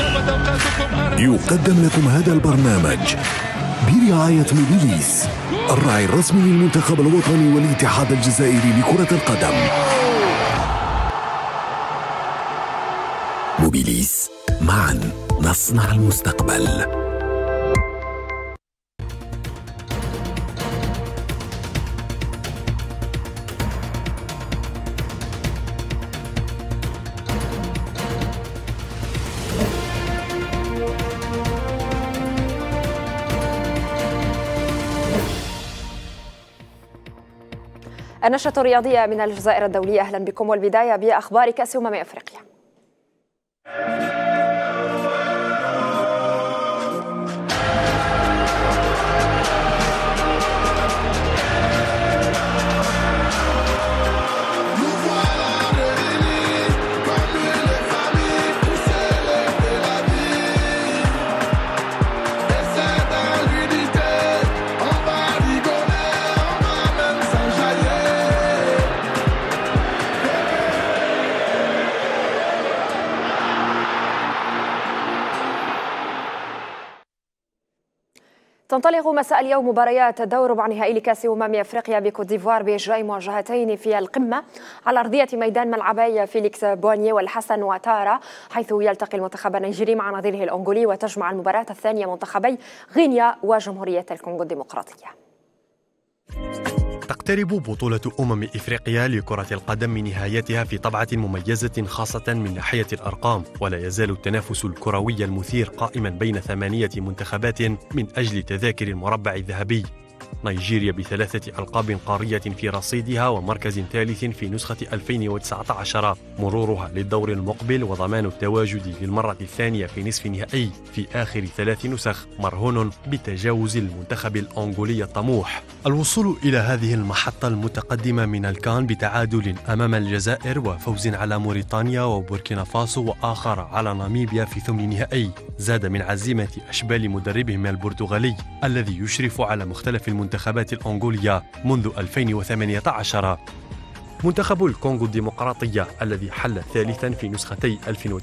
يقدم لكم هذا البرنامج برعاية موبيليس، الراعي الرسمي للمنتخب الوطني والاتحاد الجزائري لكرة القدم. موبيليس، معا نصنع المستقبل. النشرة الرياضية من الجزائر الدولية، أهلا بكم، والبداية بأخبار كأس أفريقيا. تنطلق مساء اليوم مباريات دور ربع نهائي لكأس أفريقيا بكوت ديفوار بإجراء مواجهتين في القمة على أرضية ميدان ملعبي فيليكس بوانيي والحسن واتارا، حيث يلتقي المنتخب النيجيري مع نظيره الأنغولي، وتجمع المباراة الثانية منتخبي غينيا وجمهورية الكونغو الديمقراطية. تقترب بطولة إفريقيا لكرة القدم من نهايتها في طبعة مميزة خاصة من ناحية الأرقام، ولا يزال التنافس الكروي المثير قائما بين 8 منتخبات من أجل تذاكر المربع الذهبي. نيجيريا ب3 ألقاب قارية في رصيدها ومركز ثالث في نسخة 2019، مرورها للدور المقبل وضمان التواجد للمرة الثانية في نصف نهائي في آخر 3 نسخ مرهون بتجاوز المنتخب الأنغولي الطموح. الوصول إلى هذه المحطة المتقدمة من الكان بتعادل أمام الجزائر وفوز على موريتانيا وبوركينا فاسو وآخر على ناميبيا في ثمن نهائي زاد من عزيمة أشبال مدربهم البرتغالي الذي يشرف على مختلف المنتخبات الأنغولية منذ 2018. منتخب الكونغو الديمقراطية الذي حل ثالثا في نسختي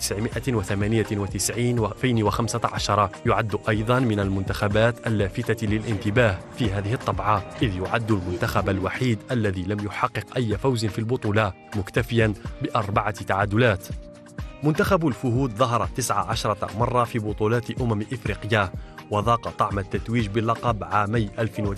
1998 و 2015 يعد أيضا من المنتخبات اللافتة للانتباه في هذه الطبعة، إذ يعد المنتخب الوحيد الذي لم يحقق أي فوز في البطولة، مكتفيا ب4 تعادلات. منتخب الفهود ظهر 19 مرة في بطولات إفريقيا، وذاق طعم التتويج باللقب عامي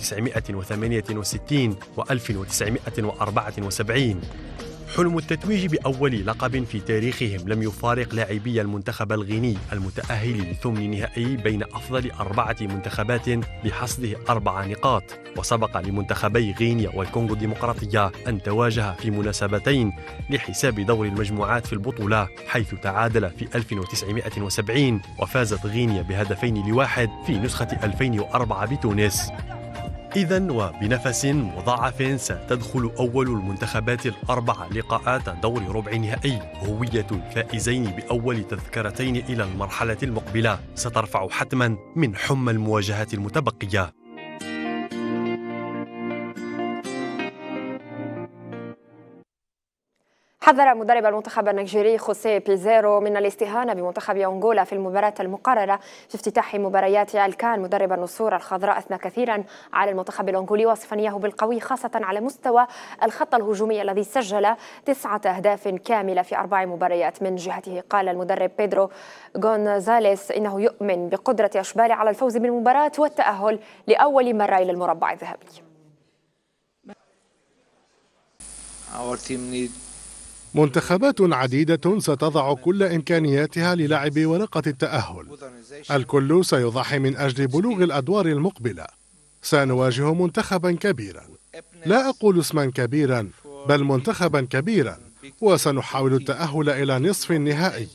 1968 و 1974. حلم التتويج بأول لقب في تاريخهم لم يفارق لاعبي المنتخب الغيني المتأهل لثمن نهائي بين أفضل 4 منتخبات بحصده 4 نقاط، وسبق لمنتخبي غينيا والكونغو الديمقراطية أن تواجه في مناسبتين لحساب دور المجموعات في البطولة، حيث تعادل في 1970 وفازت غينيا ب2-1 في نسخة 2004 بتونس. إذن وبنفس مضاعف ستدخل أول المنتخبات ال4 لقاءات دور ربع نهائي. هوية الفائزين بأول تذكرتين إلى المرحلة المقبلة سترفع حتما من حمى المواجهات المتبقية. حذر مدرب المنتخب النيجيري خوسيه بيزيرو من الاستهانة بمنتخب أنغولا في المباراة المقررة في افتتاح مباريات الكان. مدرب النسور الخضراء أثنى كثيرا على المنتخب الأنغولي وصفا إياه بالقوي، خاصة على مستوى الخط الهجومي الذي سجل 9 أهداف كاملة في 4 مباريات. من جهته قال المدرب بيدرو غونزاليس إنه يؤمن بقدرة أشبال على الفوز بالمباراة والتأهل لأول مرة إلى المربع الذهبي. منتخبات عديدة ستضع كل إمكانياتها للعب ورقة التأهل. الكل سيضحي من أجل بلوغ الأدوار المقبلة. سنواجه منتخبا كبيرا، لا أقول اسما كبيرا بل منتخبا كبيرا، وسنحاول التأهل إلى نصف النهائي.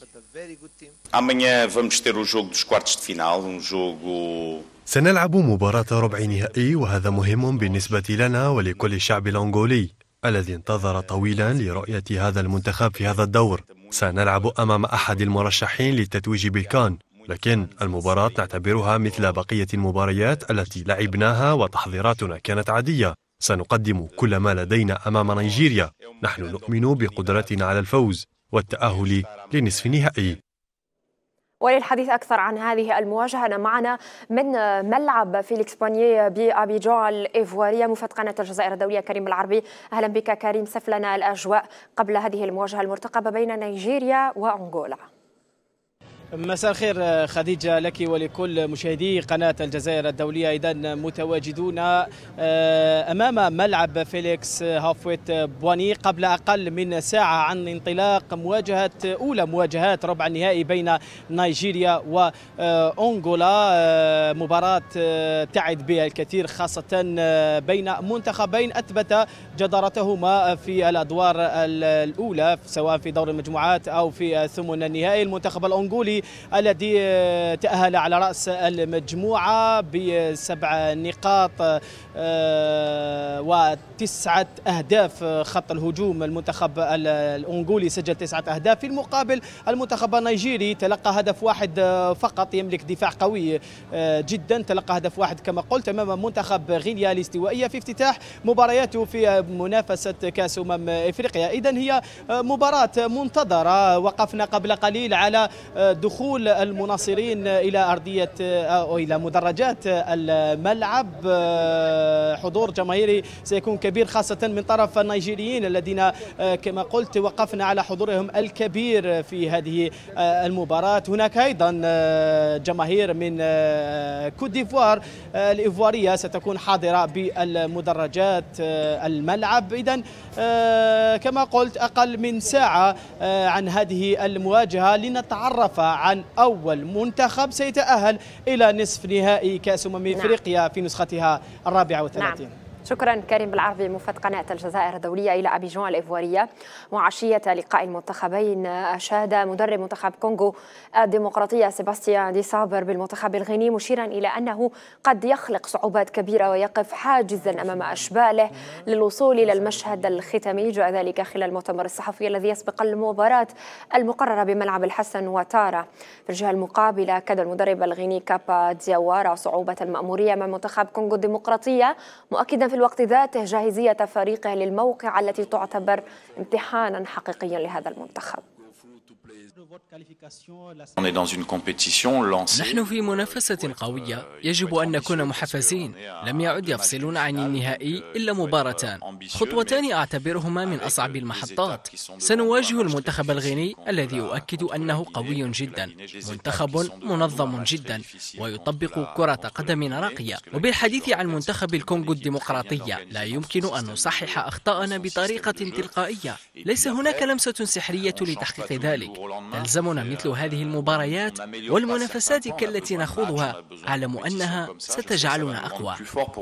سنلعب مباراة ربع نهائي، وهذا مهم بالنسبة لنا ولكل الشعب الأنغولي الذي انتظر طويلا لرؤية هذا المنتخب في هذا الدور. سنلعب أمام أحد المرشحين للتتويج بالكان، لكن المباراة نعتبرها مثل بقية المباريات التي لعبناها، وتحضيراتنا كانت عادية. سنقدم كل ما لدينا أمام نيجيريا. نحن نؤمن بقدرتنا على الفوز والتأهل لنصف النهائي. وللحديث أكثر عن هذه المواجهة أنا معنا من ملعب فيليكس بانيي بأبيجان الإيفوارية موفد قناة الجزائر الدولية كريم العربي. أهلا بك كريم، صف لنا الأجواء قبل هذه المواجهة المرتقبة بين نيجيريا وأنغولا. مساء الخير خديجة لك ولكل مشاهدي قناة الجزائر الدولية. إذن متواجدون أمام ملعب فيليكس هافويت بواني قبل أقل من ساعة عن انطلاق أولى مواجهات ربع النهائي بين نيجيريا وأنغولا، مباراة تعد بها الكثير خاصة بين منتخبين أثبت جدارتهما في الأدوار الأولى سواء في دور المجموعات أو في ثمن النهائي. المنتخب الأنغولي الذي تأهل على رأس المجموعة ب7 نقاط و9 أهداف خط الهجوم. المنتخب الأنغولي سجل 9 أهداف، في المقابل المنتخب النيجيري تلقى هدف واحد فقط، يملك دفاع قوي جدا، تلقى هدف واحد كما قلت أمام منتخب غينيا الاستوائية في افتتاح مبارياته في منافسة كأس إفريقيا. إذن هي مباراة منتظرة. وقفنا قبل قليل على دخول المناصرين إلى أرضية أو إلى مدرجات الملعب. حضور جماهيري سيكون كبير خاصة من طرف النيجيريين الذين كما قلت وقفنا على حضورهم الكبير في هذه المباراة. هناك أيضا جماهير من كوت ديفوار الإيفوارية ستكون حاضرة بالمدرجات الملعب. إذن كما قلت أقل من ساعة عن هذه المواجهة لنتعرف عن أول منتخب سيتأهل إلى نصف نهائي كأس إفريقيا في نسختها 34. شكرا كريم بالعربي موفد قناة الجزائر الدولية إلى أبيجان الإيفوارية. وعشية لقاء المنتخبين أشاد مدرب منتخب كونغو الديمقراطية سيباستيان دي صابر بالمنتخب الغيني مشيرا إلى أنه قد يخلق صعوبات كبيرة ويقف حاجزا أمام أشباله للوصول إلى المشهد الختامي. جاء ذلك خلال المؤتمر الصحفي الذي يسبق المباراة المقررة بملعب الحسن وتارا. في الجهة المقابلة كاد المدرب الغيني كابا دياوارا صعوبة المأمورية مع منتخب كونغو الديمقراطية، مؤكدا في الوقت ذاته جاهزية فريقه للموقع التي تعتبر امتحانا حقيقيا لهذا المنتخب. نحن في منافسة قوية، يجب أن نكون محفزين. لم يعد يفصلون عن النهائي إلا مباراتان، خطوتان أعتبرهما من أصعب المحطات. سنواجه المنتخب الغيني الذي يؤكد أنه قوي جدا، منتخب منظم جدا ويطبق كرة قدم راقية. وبالحديث عن منتخب الكونغو الديمقراطية لا يمكن أن نصحح أخطاءنا بطريقة تلقائية، ليس هناك لمسة سحرية لتحقيق ذلك. تلزمنا مثل هذه المباريات والمنافسات كالتي نخوضها، أعلم أنها ستجعلنا أقوى.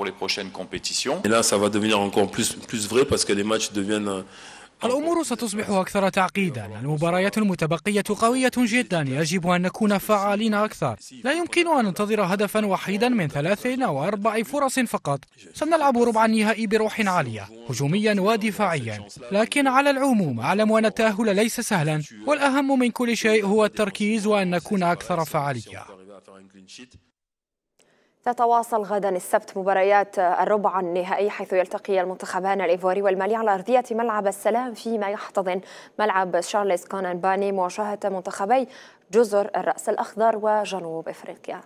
الأمور ستصبح أكثر تعقيدا. المباريات المتبقية قوية جدا، يجب أن نكون فعالين أكثر. لا يمكن أن ننتظر هدفا وحيدا من 3 أو 4 فرص فقط. سنلعب ربع النهائي بروح عالية هجوميا ودفاعيا، لكن على العموم أعلم أن التأهل ليس سهلا، والأهم من كل شيء هو التركيز وأن نكون أكثر فعالية. تتواصل غدا السبت مباريات الربع النهائي حيث يلتقي المنتخبان الإيفواري والمالي على أرضية ملعب السلام، فيما يحتضن ملعب شارلز كونان باني مواجهة منتخبي جزر الرأس الأخضر وجنوب إفريقيا.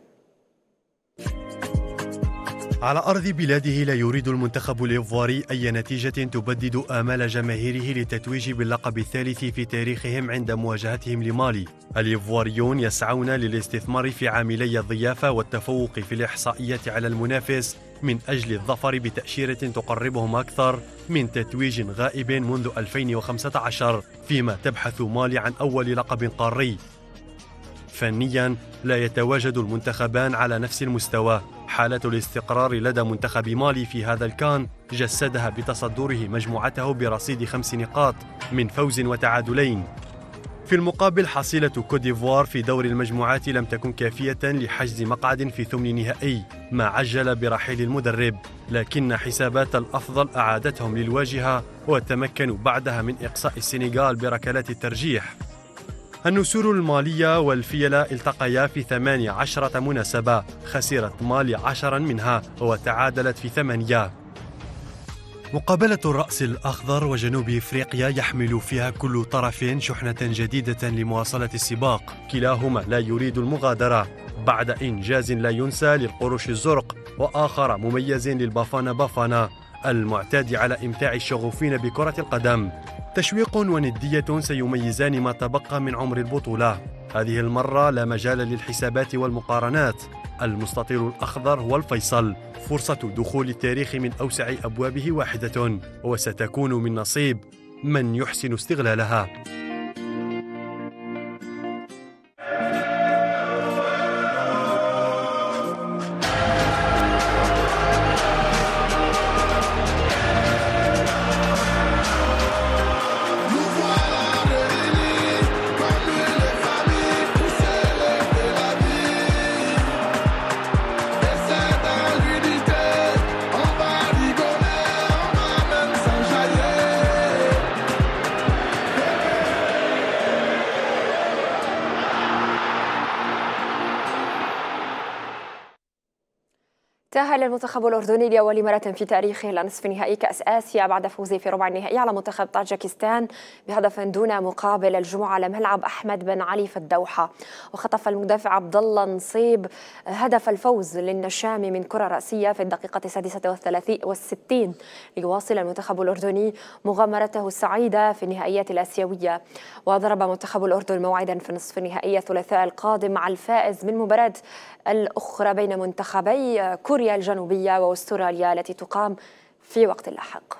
على أرض بلاده لا يريد المنتخب الإيفواري أي نتيجة تبدد آمال جماهيره للتتويج باللقب الثالث في تاريخهم عند مواجهتهم لمالي. الإيفواريون يسعون للاستثمار في عاملي الضيافة والتفوق في الإحصائية على المنافس من أجل الظفر بتأشيرة تقربهم أكثر من تتويج غائب منذ 2015، فيما تبحث مالي عن أول لقب قاري. فنياً لا يتواجد المنتخبان على نفس المستوى. حالة الاستقرار لدى منتخب مالي في هذا الكان جسدها بتصدره مجموعته برصيد 5 نقاط من فوز وتعادلين. في المقابل حصيلة كوت ديفوار في دور المجموعات لم تكن كافية لحجز مقعد في ثمن نهائي، ما عجل برحيل المدرب، لكن حسابات الأفضل أعادتهم للواجهة وتمكنوا بعدها من إقصاء السنغال بركلات الترجيح. النسور المالية والفيلة التقيا في 18 مناسبة، خسرت مالي 10 منها وتعادلت في 8. مقابلة الرأس الأخضر وجنوب إفريقيا يحمل فيها كل طرف شحنة جديدة لمواصلة السباق، كلاهما لا يريد المغادرة بعد إنجاز لا ينسى للقروش الزرق، وآخر مميز للبافانا بافانا المعتاد على إمتاع الشغوفين بكرة القدم. تشويق وندية سيميزان ما تبقى من عمر البطولة. هذه المرة لا مجال للحسابات والمقارنات، المستطيل الأخضر هو الفيصل، فرصة دخول التاريخ من أوسع أبوابه واحدة، وستكون من نصيب من يحسن استغلالها. تأهل المنتخب الأردني لأول مرة في تاريخه لنصف نهائي كأس آسيا بعد فوزه في ربع النهائي على منتخب طاجكستان بهدف دون مقابل الجمعة على ملعب أحمد بن علي في الدوحة. وخطف المدافع عبد الله نصيب هدف الفوز للنشام من كرة رأسية في الدقيقة 66 ليواصل المنتخب الأردني مغامرته السعيدة في النهائيات الآسيوية. وضرب منتخب الأردن موعدا في نصف النهائي الثلاثاء القادم مع الفائز من مباراة الأخرى بين منتخبي كوريا الجنوبية وأستراليا التي تقام في وقت لاحق.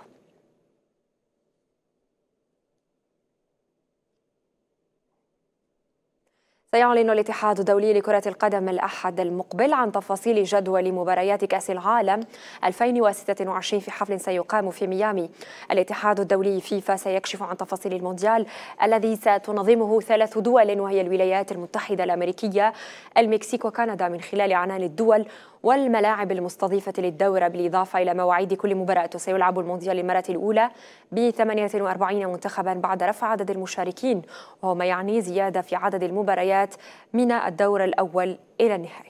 سيعلن الاتحاد الدولي لكرة القدم الأحد المقبل عن تفاصيل جدول مباريات كأس العالم 2026 في حفل سيقام في ميامي. الاتحاد الدولي فيفا سيكشف عن تفاصيل المونديال الذي ستنظمه 3 دول، وهي الولايات المتحدة الأمريكية، المكسيك وكندا، من خلال عنان الدول والملاعب المستضيفة للدورة، بالإضافة إلى مواعيد كل مباراة. وسيلعب المونديال للمرة الأولى ب 48 منتخبا بعد رفع عدد المشاركين، وهو ما يعني زيادة في عدد المباريات من الدور الأول إلى النهائي.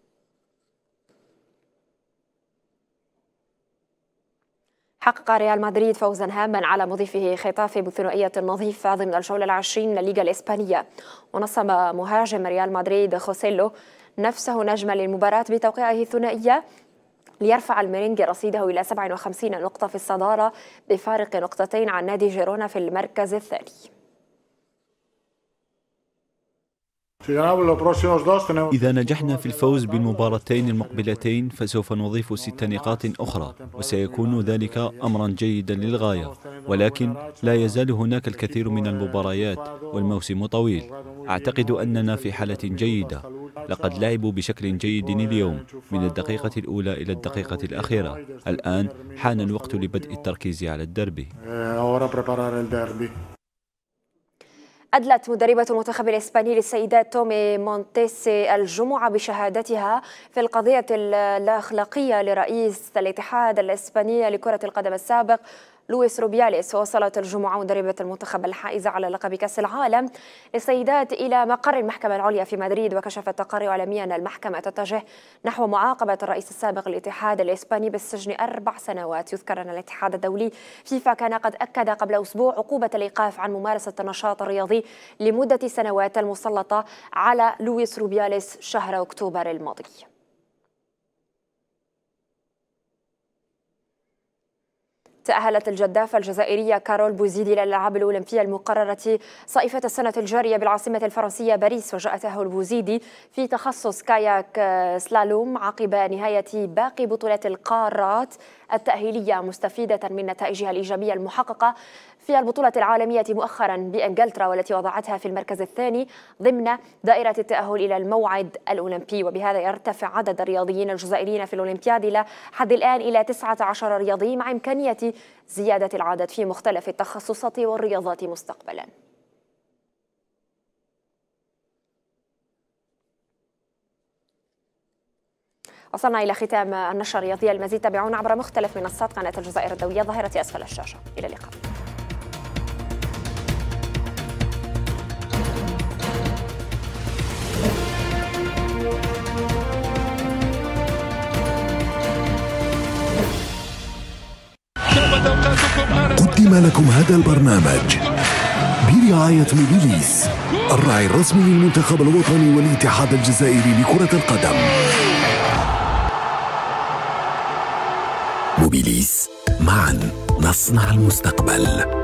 حقق ريال مدريد فوزا هاما على مضيفه ختافي بثنائية نظيفة ضمن الجولة 20 للليغا الإسبانية. ونصب مهاجم ريال مدريد خوسيلو نفسه نجما للمباراة بتوقيعه ثنائية ليرفع الميرينج رصيده إلى 57 نقطة في الصدارة بفارق نقطتين عن نادي جيرونا في المركز الثاني. إذا نجحنا في الفوز بالمباراتين المقبلتين فسوف نضيف 6 نقاط أخرى، وسيكون ذلك أمرا جيدا للغاية، ولكن لا يزال هناك الكثير من المباريات والموسم طويل. أعتقد أننا في حالة جيدة، لقد لعبوا بشكل جيد اليوم من الدقيقة الأولى إلى الدقيقة الأخيرة. الآن حان الوقت لبدء التركيز على الدربي. أدلت مدربة المنتخب الإسباني للسيدات تومي مونتيسي الجمعة بشهادتها في القضية الأخلاقية لرئيس الاتحاد الإسباني لكرة القدم السابق لويس روبياليس. ووصلت الجمعة مدربة المنتخب الحائزة على لقب كأس العالم للسيدات إلى مقر المحكمة العليا في مدريد. وكشفت تقارير عالمية أن المحكمة تتجه نحو معاقبة الرئيس السابق للاتحاد الإسباني بالسجن 4 سنوات. يذكر أن الاتحاد الدولي فيفا كان قد أكد قبل أسبوع عقوبة الإيقاف عن ممارسة النشاط الرياضي لمدة سنوات المسلطة على لويس روبياليس شهر أكتوبر الماضي. تأهلت الجدافة الجزائرية كارول بوزيدي للألعاب الأولمبية المقررة صيفة السنة الجارية بالعاصمة الفرنسية باريس. وجاء تأهل بوزيدي في تخصص كاياك سلالوم عقب نهاية باقي بطولات القارات التأهيلية، مستفيدة من نتائجها الإيجابية المحققة في البطولة العالمية مؤخرا بإنجلترا، والتي وضعتها في المركز الثاني ضمن دائرة التأهل إلى الموعد الأولمبي. وبهذا يرتفع عدد الرياضيين الجزائريين في الأولمبياد إلى حد الآن إلى 19 رياضي، مع إمكانية زيادة العدد في مختلف التخصصات والرياضات مستقبلا. وصلنا إلى ختام النشرة الرياضية. المزيد تابعونا عبر مختلف منصات قناة الجزائر الدولية ظاهرة أسفل الشاشة. إلى اللقاء. قدم لكم هذا البرنامج برعاية موبيليس، الراعي الرسمي للمنتخب الوطني والاتحاد الجزائري لكرة القدم. موبيليس، معا نصنع المستقبل.